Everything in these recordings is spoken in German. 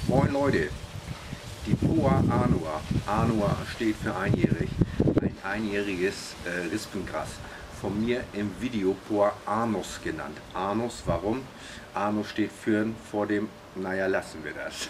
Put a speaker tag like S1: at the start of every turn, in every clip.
S1: Moin Leute, die Poa Annua. Annua steht für einjährig, ein einjähriges Rispengras. Von mir im Video Poa Anus genannt. Anus, warum? Anus steht für vor dem, naja, lassen wir das.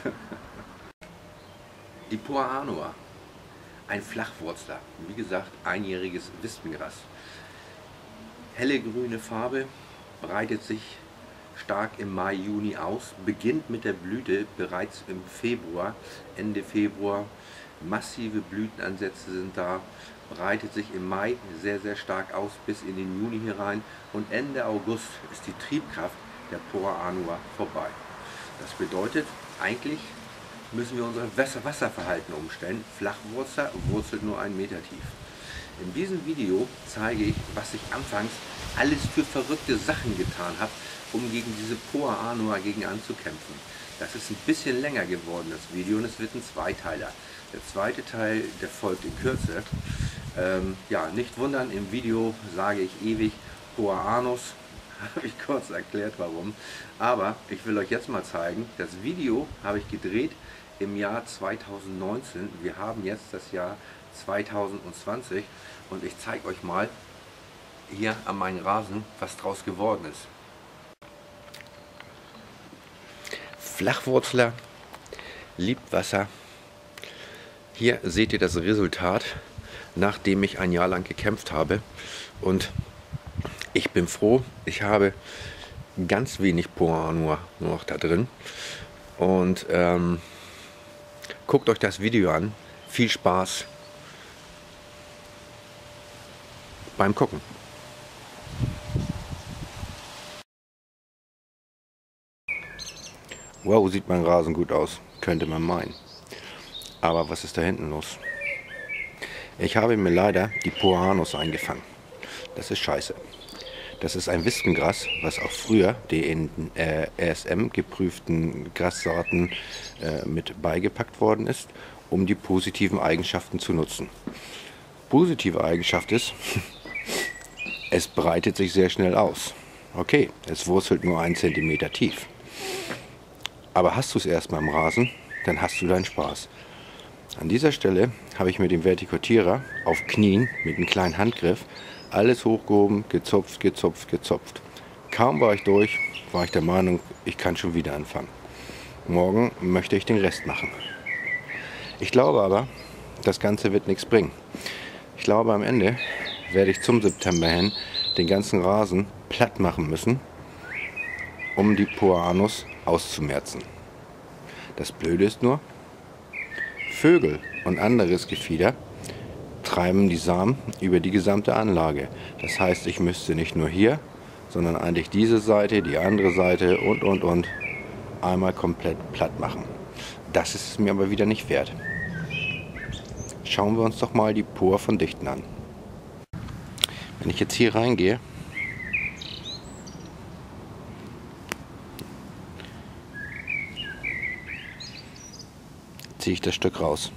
S1: Die Poa Annua, ein Flachwurzler, wie gesagt, einjähriges Rispengras. Helle grüne Farbe, breitet sich stark im Mai, Juni aus, beginnt mit der Blüte bereits im Februar, Ende Februar. Massive Blütenansätze sind da, breitet sich im Mai sehr, sehr stark aus bis in den Juni herein und Ende August ist die Triebkraft der Poa Annua vorbei. Das bedeutet, eigentlich müssen wir unser Wasserverhalten umstellen. Flachwurzler wurzelt nur 1 Meter tief. In diesem Video zeige ich, was ich anfangs alles für verrückte Sachen getan habe, um gegen diese Poa Annua anzukämpfen. Das ist ein bisschen länger geworden, das Video, und es wird ein Zweiteiler. Der zweite Teil, der folgt in Kürze. Ja, nicht wundern, im Video sage ich ewig Poa Anus, habe ich kurz erklärt warum. Aber ich will euch jetzt mal zeigen, das Video habe ich gedreht im Jahr 2019. Wir haben jetzt das Jahr 2020 und ich zeige euch mal hier an meinem Rasen, was draus geworden ist. Flachwurzler, liebt Wasser. Hier seht ihr das Resultat, nachdem ich ein Jahr lang gekämpft habe. Und ich bin froh, ich habe ganz wenig Poa Annua nur noch da drin. Und guckt euch das Video an. Viel Spaß beim Gucken. Wow, sieht mein Rasen gut aus, könnte man meinen. Aber was ist da hinten los? Ich habe mir leider die Poa Anus eingefangen. Das ist scheiße. Das ist ein Wispengras, was auch früher die in RSM geprüften Grassorten mit beigepackt worden ist, um die positiven Eigenschaften zu nutzen. Positive Eigenschaft ist, es breitet sich sehr schnell aus. Okay, es wurzelt nur 1 Zentimeter tief. Aber hast du es erstmal im Rasen, dann hast du deinen Spaß. An dieser Stelle habe ich mit dem Vertikutierer auf Knien mit einem kleinen Handgriff alles hochgehoben, gezupft, gezupft, gezupft. Kaum war ich durch, war ich der Meinung, ich kann schon wieder anfangen. Morgen möchte ich den Rest machen. Ich glaube aber, das Ganze wird nichts bringen. Ich glaube, am Ende werde ich zum September hin den ganzen Rasen platt machen müssen, um die Poa Anus auszumerzen. Das Blöde ist nur, Vögel und anderes Gefieder treiben die Samen über die gesamte Anlage. Das heißt, ich müsste nicht nur hier, sondern eigentlich diese Seite, die andere Seite und einmal komplett platt machen. Das ist es mir aber wieder nicht wert. Schauen wir uns doch mal die Poa von Dichten an. Wenn ich jetzt hier reingehe, ziehe ich das Stück raus.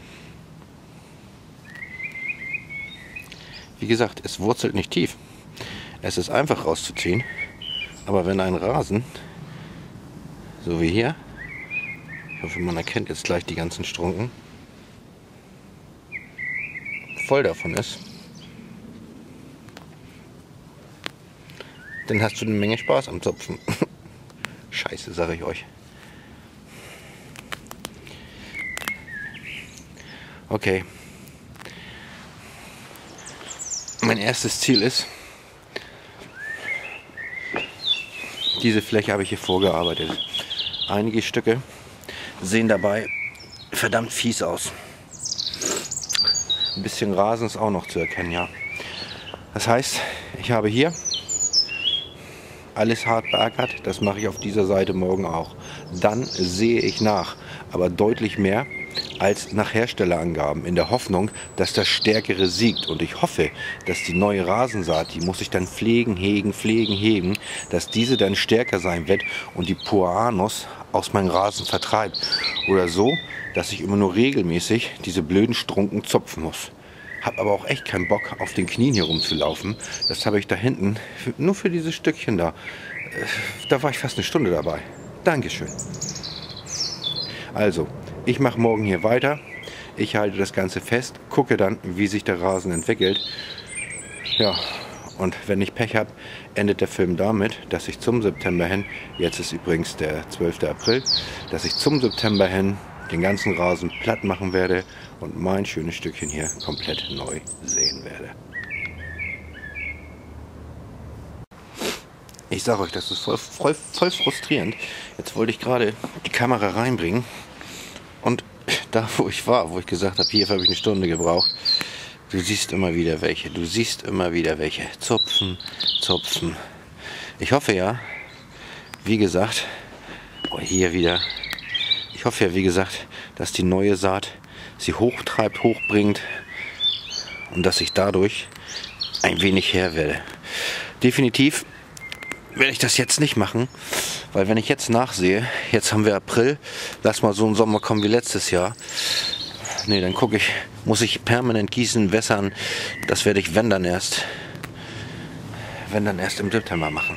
S1: Wie gesagt, es wurzelt nicht tief. Es ist einfach rauszuziehen. Aber wenn ein Rasen, so wie hier, ich hoffe, man erkennt jetzt gleich die ganzen Strunken, voll davon ist, dann hast du eine Menge Spaß am Zupfen. Scheiße, sage ich euch. Okay. Mein erstes Ziel ist, diese Fläche habe ich hier vorgearbeitet. Einige Stücke sehen dabei verdammt fies aus. Ein bisschen Rasen ist auch noch zu erkennen, ja. Das heißt, ich habe hier alles hart beackert. Das mache ich auf dieser Seite morgen auch. Dann sehe ich nach, aber deutlich mehr als nach Herstellerangaben, in der Hoffnung, dass das Stärkere siegt. Und ich hoffe, dass die neue Rasensaat, die muss ich dann pflegen, hegen, dass diese dann stärker sein wird und die Poa Anus aus meinem Rasen vertreibt. Oder so, dass ich immer nur regelmäßig diese blöden Strunken zupfen muss. Hab aber auch echt keinen Bock, auf den Knien hier rumzulaufen. Das habe ich da hinten, nur für dieses Stückchen da. Da war ich fast eine Stunde dabei. Dankeschön. Also, ich mache morgen hier weiter. Ich halte das Ganze fest, gucke dann, wie sich der Rasen entwickelt. Ja, und wenn ich Pech habe, endet der Film damit, dass ich zum September hin, jetzt ist übrigens der 12. April, dass ich zum September hin den ganzen Rasen platt machen werde und mein schönes Stückchen hier komplett neu säen werde. Ich sage euch, das ist voll frustrierend. Jetzt wollte ich gerade die Kamera reinbringen und da, wo ich war, wo ich gesagt habe, hier habe ich eine Stunde gebraucht, du siehst immer wieder welche, Zupfen, zupfen. Ich hoffe ja, wie gesagt, hier wieder, ich hoffe ja, wie gesagt, dass die neue Saat sie hochtreibt, hochbringt und dass ich dadurch ein wenig Herr werde. Definitiv werde ich das jetzt nicht machen, weil wenn ich jetzt nachsehe, jetzt haben wir April, lass mal so ein Sommer kommen wie letztes Jahr. Nee, dann muss ich permanent gießen, wässern. Das werde ich, wenn dann erst im September machen.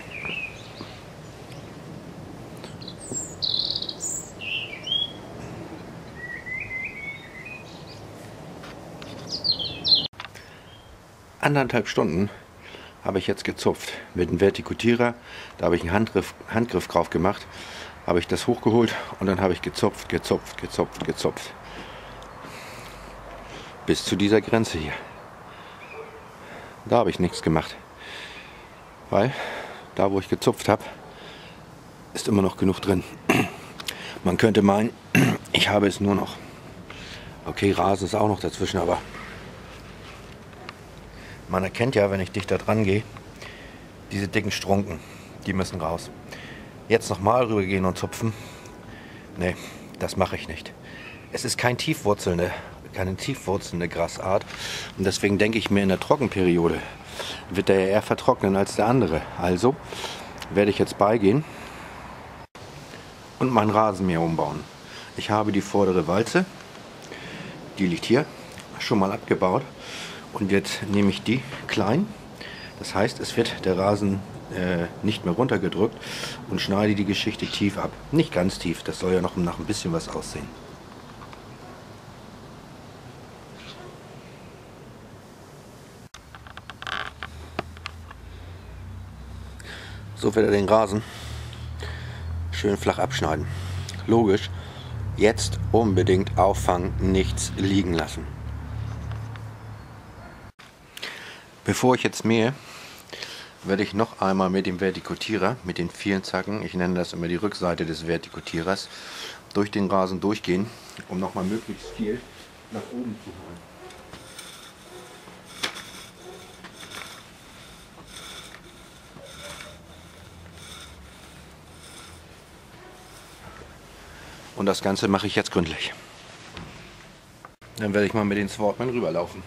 S1: Anderthalb Stunden habe ich jetzt gezupft mit dem Vertikutierer. Da habe ich einen Handgriff drauf gemacht, habe ich das hochgeholt und dann habe ich gezupft. Bis zu dieser Grenze hier. Da habe ich nichts gemacht. Weil da, wo ich gezupft habe, ist immer noch genug drin. Man könnte meinen, ich habe es nur noch. Okay, Rasen ist auch noch dazwischen, aber man erkennt ja, wenn ich dichter dran gehe, diese dicken Strunken, die müssen raus. Jetzt nochmal rübergehen und zupfen, nee, das mache ich nicht. Es ist keine tiefwurzelnde Grasart und deswegen denke ich mir, in der Trockenperiode wird der ja eher vertrocknen als der andere. Also werde ich jetzt beigehen und meinen Rasenmäher umbauen. Ich habe die vordere Walze, die liegt hier, schon mal abgebaut. Und jetzt nehme ich die klein, das heißt, es wird der Rasen nicht mehr runtergedrückt und schneide die Geschichte tief ab. Nicht ganz tief, das soll ja noch nach ein bisschen was aussehen. So wird er den Rasen schön flach abschneiden. Logisch, jetzt unbedingt auffangen, nichts liegen lassen. Bevor ich jetzt mähe, werde ich noch einmal mit dem Vertikutierer, mit den vielen Zacken, ich nenne das immer die Rückseite des Vertikutierers, durch den Rasen durchgehen, um nochmal möglichst viel nach oben zu holen. Und das Ganze mache ich jetzt gründlich. Dann werde ich mal mit den Swartman rüberlaufen.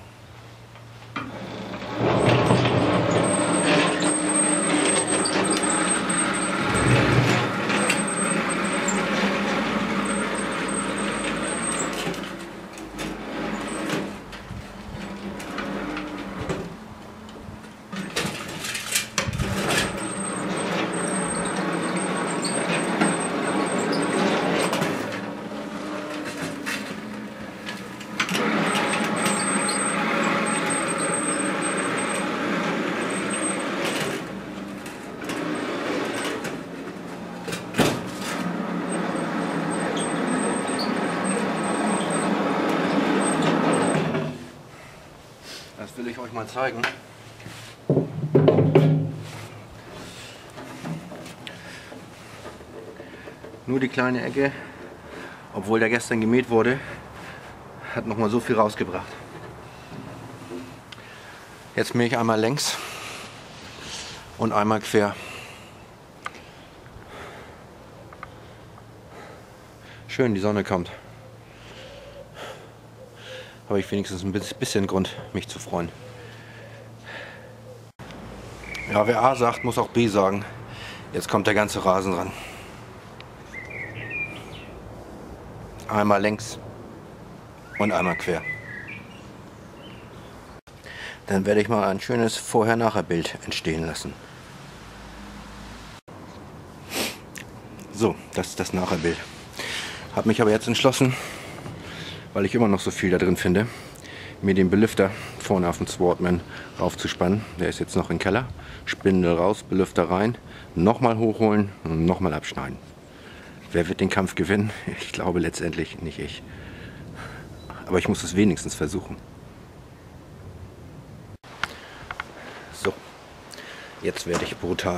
S1: Das will ich euch mal zeigen. Nur die kleine Ecke, obwohl der gestern gemäht wurde, hat noch mal so viel rausgebracht. Jetzt mähe ich einmal längs und einmal quer. Schön, die Sonne kommt. Habe ich wenigstens ein bisschen Grund, mich zu freuen. Ja, wer A sagt, muss auch B sagen. Jetzt kommt der ganze Rasen ran. Einmal längs und einmal quer. Dann werde ich mal ein schönes Vorher-Nachher-Bild entstehen lassen. So, das ist das Nachher-Bild. Habe mich aber jetzt entschlossen, weil ich immer noch so viel da drin finde, mir den Belüfter vorne auf den Swartman raufzuspannen. Der ist jetzt noch im Keller. Spindel raus, Belüfter rein, nochmal hochholen und nochmal abschneiden. Wer wird den Kampf gewinnen? Ich glaube letztendlich nicht ich. Aber ich muss es wenigstens versuchen. So, jetzt werde ich brutal.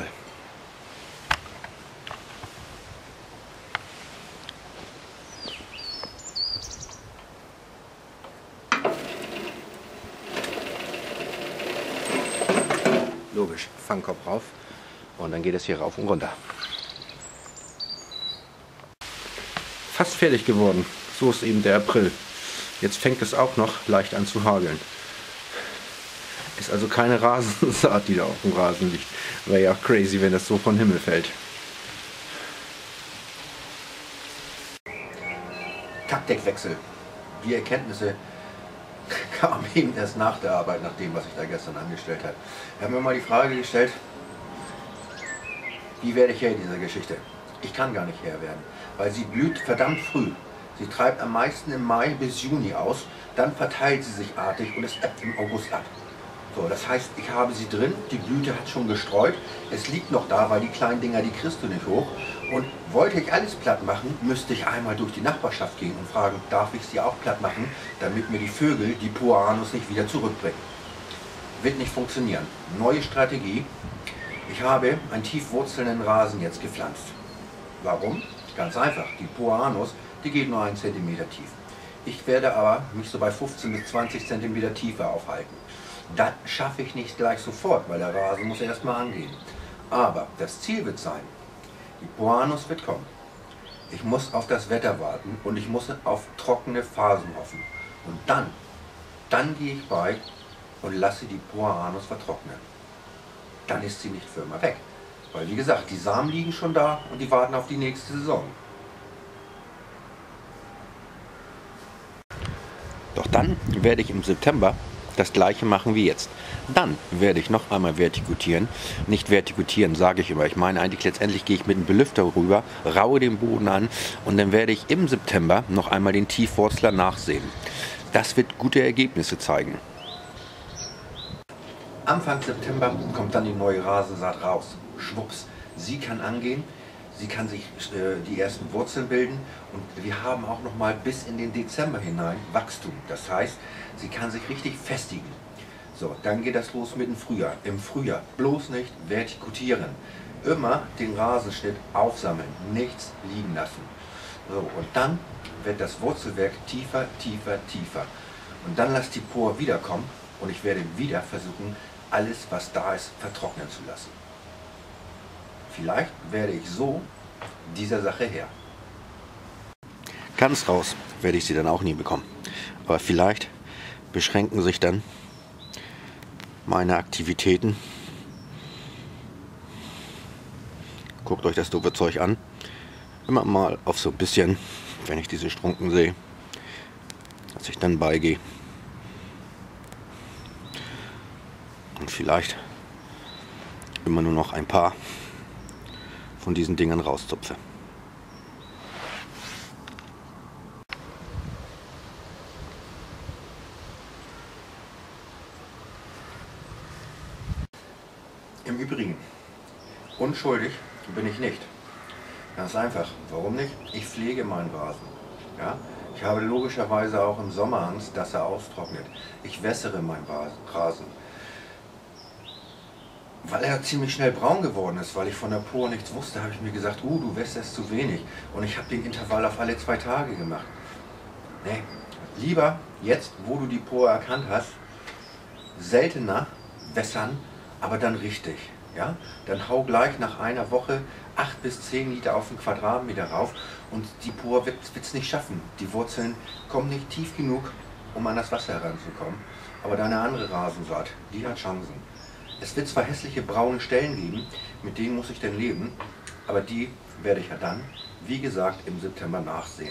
S1: Logisch, Fangkorb rauf und dann geht es hier rauf und runter. Fast fertig geworden. So ist eben der April. Jetzt fängt es auch noch leicht an zu hageln. Ist also keine Rasensaat, die da auf dem Rasen liegt. Wäre ja auch crazy, wenn das so vom Himmel fällt. Taktikwechsel. Die Erkenntnisse kamen eben erst nach der Arbeit, nach dem, was ich da gestern angestellt habe. Ich habe mir mal die Frage gestellt, wie werde ich Herr dieser Geschichte? Ich kann gar nicht Herr werden, weil sie blüht verdammt früh. Sie treibt am meisten im Mai bis Juni aus, dann verteilt sie sich artig und es ebbt im August ab. So, das heißt, ich habe sie drin, die Blüte hat schon gestreut, es liegt noch da, weil die kleinen Dinger, die kriegst du nicht hoch. Und wollte ich alles platt machen, müsste ich einmal durch die Nachbarschaft gehen und fragen, darf ich sie auch platt machen, damit mir die Vögel die Poanos nicht wieder zurückbringen. Wird nicht funktionieren. Neue Strategie. Ich habe einen tief wurzelnden Rasen jetzt gepflanzt. Warum? Ganz einfach. Die Poanos, die geht nur 1 cm tief. Ich werde aber mich so bei 15 bis 20 cm Tiefe aufhalten. Das schaffe ich nicht gleich sofort, weil der Rasen muss erstmal angehen. Aber das Ziel wird sein, die Poanos wird kommen. Ich muss auf das Wetter warten und ich muss auf trockene Phasen hoffen. Und dann gehe ich bei und lasse die Poanos vertrocknen. Dann ist sie nicht für immer weg. Weil wie gesagt, die Samen liegen schon da und die warten auf die nächste Saison. Doch dann werde ich im September das gleiche machen wie jetzt. Dann werde ich noch einmal vertikutieren. Nicht vertikutieren, sage ich immer. Ich meine eigentlich letztendlich gehe ich mit dem Belüfter rüber, raue den Boden an und dann werde ich im September noch einmal den Tiefwurzler nachsehen. Das wird gute Ergebnisse zeigen. Anfang September kommt dann die neue Rasensaat raus. Schwupps, sie kann angehen, sie kann sich die ersten Wurzeln bilden und wir haben auch noch mal bis in den Dezember hinein Wachstum. Das heißt, sie kann sich richtig festigen. So, dann geht das los mit dem Frühjahr. Im Frühjahr bloß nicht vertikutieren. Immer den Rasenschnitt aufsammeln, nichts liegen lassen. So, und dann wird das Wurzelwerk tiefer, tiefer, tiefer. Und dann lasst die Por wiederkommen und ich werde wieder versuchen, alles, was da ist, vertrocknen zu lassen. Vielleicht werde ich so dieser Sache Herr. Ganz raus werde ich sie dann auch nie bekommen. Aber vielleicht beschränken sich dann meine Aktivitäten. Guckt euch das doofe Zeug an. Immer mal auf so ein bisschen, wenn ich diese Strunken sehe, dass ich dann beigehe. Und vielleicht immer nur noch ein paar von diesen Dingern rauszupfe. Im Übrigen, unschuldig bin ich nicht. Ganz einfach. Warum nicht? Ich pflege meinen Rasen. Ja? Ich habe logischerweise auch im Sommer Angst, dass er austrocknet. Ich wässere meinen Rasen. Weil er ziemlich schnell braun geworden ist, weil ich von der Por nichts wusste, habe ich mir gesagt, du wässerst zu wenig. Und ich habe den Intervall auf alle 2 Tage gemacht. Nee, lieber jetzt, wo du die Por erkannt hast, seltener wässern, aber dann richtig. Ja? Dann hau gleich nach einer Woche 8 bis 10 Liter auf den Quadratmeter rauf und die Por wird es nicht schaffen. Die Wurzeln kommen nicht tief genug, um an das Wasser heranzukommen. Aber deine andere Rasensaat, die hat Chancen. Es wird zwar hässliche braune Stellen geben, mit denen muss ich dann leben, aber die werde ich ja dann, wie gesagt, im September nachsehen.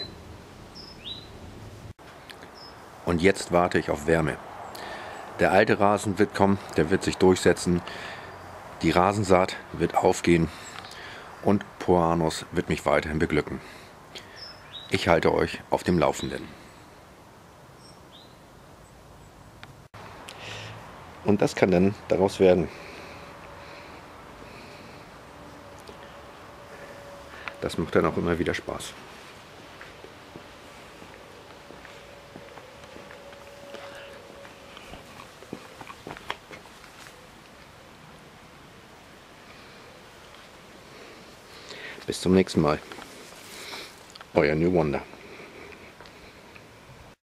S1: Und jetzt warte ich auf Wärme. Der alte Rasen wird kommen, der wird sich durchsetzen, die Rasensaat wird aufgehen und Poanos wird mich weiterhin beglücken. Ich halte euch auf dem Laufenden. Und das kann dann daraus werden. Das macht dann auch immer wieder Spaß. Bis zum nächsten Mal. Euer New Wonder.